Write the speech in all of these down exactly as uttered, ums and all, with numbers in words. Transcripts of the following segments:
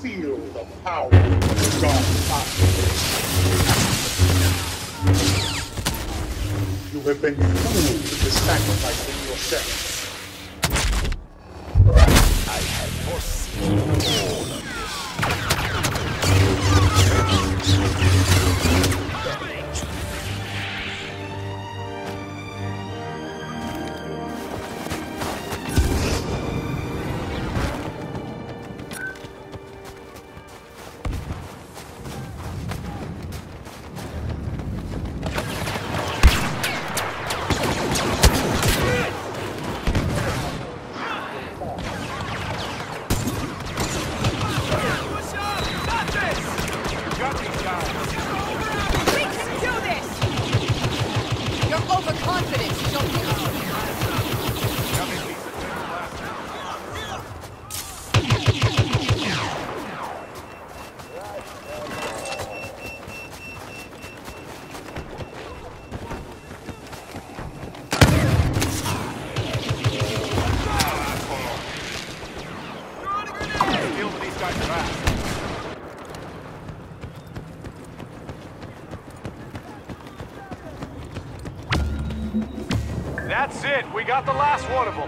feel the power of the dark side. You have been fooled into sacrificing yourself. I had foreseen all of this. That's it. We got the last one of them.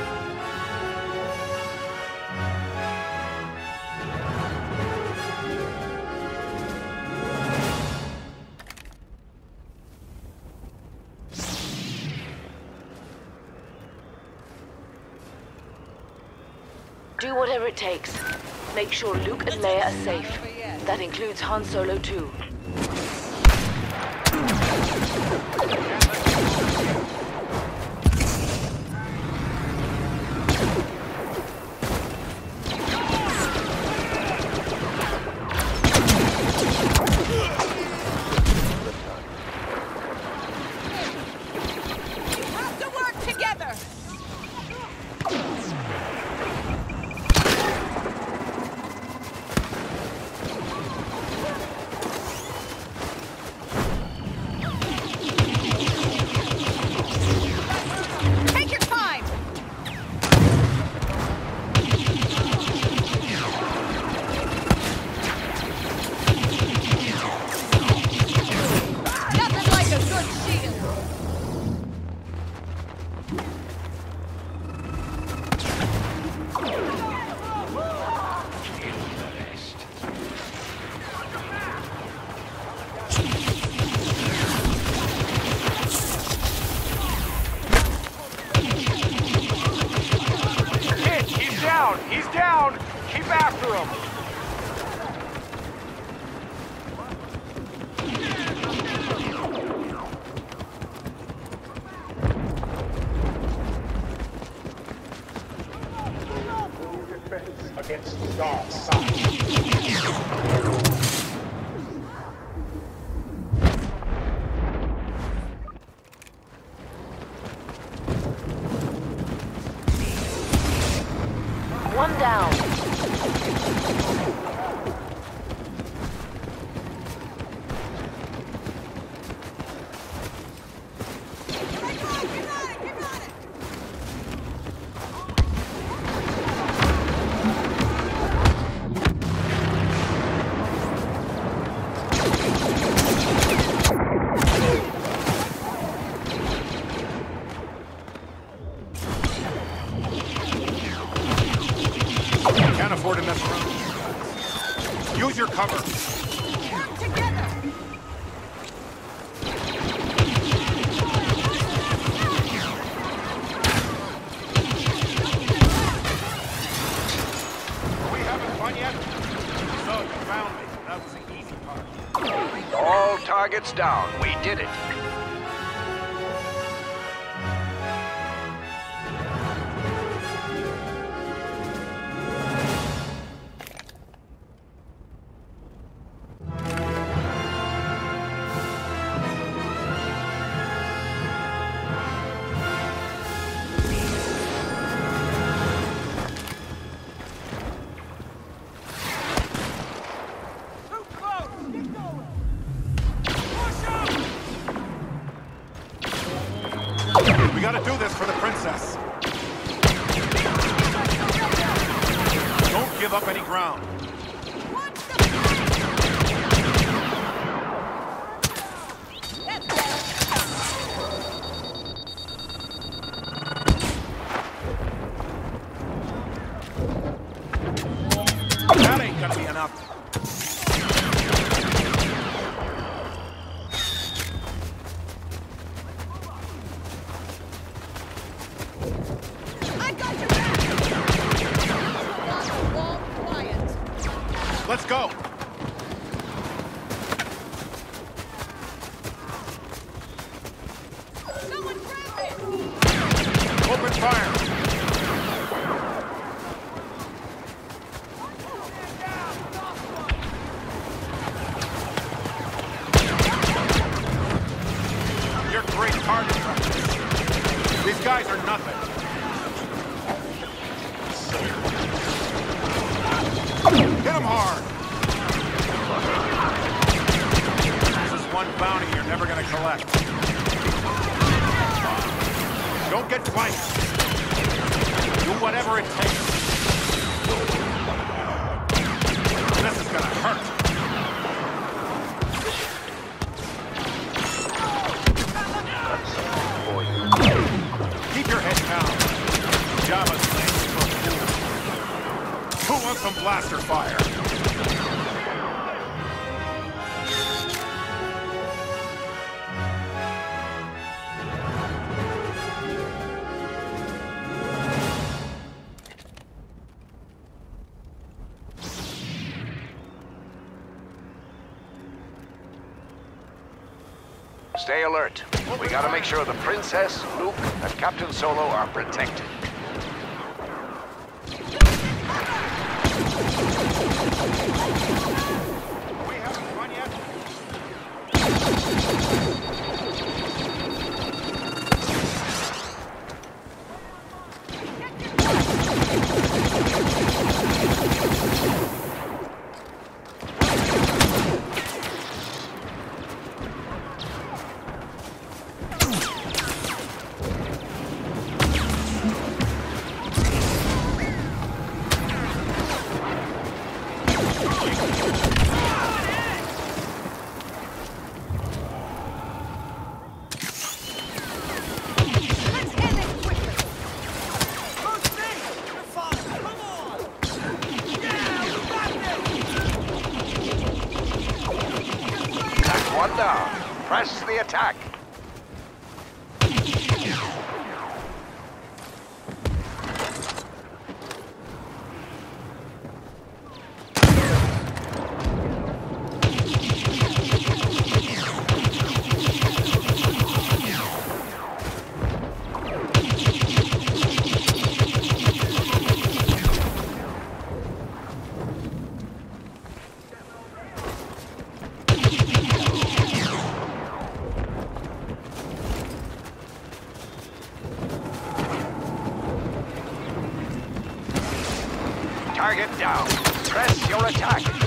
Do whatever it takes. Make sure Luke and Leia are safe. That includes Han Solo too. He's down! Keep after him! Against the dark side. One down. Can't afford to mess around. Use your cover. Work together. We haven't won yet. So you found me. That was the easy part. All targets down. We did it. We gotta do this for the princess. Don't give up any ground. coming up. I got your back! On the wall, quiet. Let's go! Someone grab it! Open fire! You're great target practice. These guys are nothing. Hit them hard! This is one bounty you're never gonna collect. Don't get flanked. Do whatever it takes. This is gonna hurt. Keep your head down. Java's playing for fools. Who wants some blaster fire? Stay alert. We gotta make sure the Princess, Luke, and Captain Solo are protected. We haven't run yet. Let's end it quickly! Most me! You're fine! Come on! Yeah! We got this! That's one down. Press the attack. Target down. Press your attack.